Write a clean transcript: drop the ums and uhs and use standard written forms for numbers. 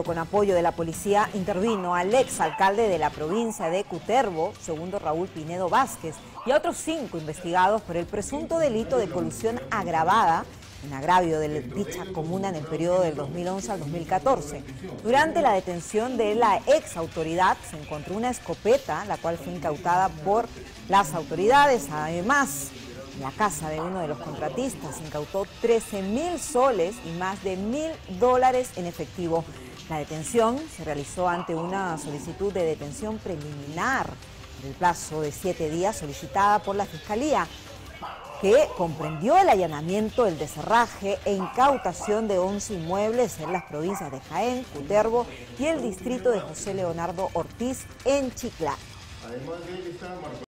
con apoyo de la policía, intervino al exalcalde de la provincia de Cutervo, segundo Raúl Pinedo Vázquez, y a otros 5 investigados por el presunto delito de colusión agravada en agravio de dicha comuna en el periodo del 2011 al 2014. Durante la detención de la ex autoridad se encontró una escopeta, la cual fue incautada por las autoridades. Además, en la casa de uno de los contratistas se incautó 13.000 soles y más de $1.000 en efectivo. La detención se realizó ante una solicitud de detención preliminar en el plazo de 7 días solicitada por la Fiscalía, que comprendió el allanamiento, el desherraje e incautación de 11 inmuebles en las provincias de Jaén, Cutervo y el distrito de José Leonardo Ortiz en Chiclayo.